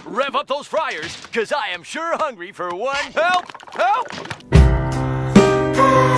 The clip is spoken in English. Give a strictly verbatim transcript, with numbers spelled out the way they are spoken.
Rev up those fryers, because I am sure hungry for one. Help! Help!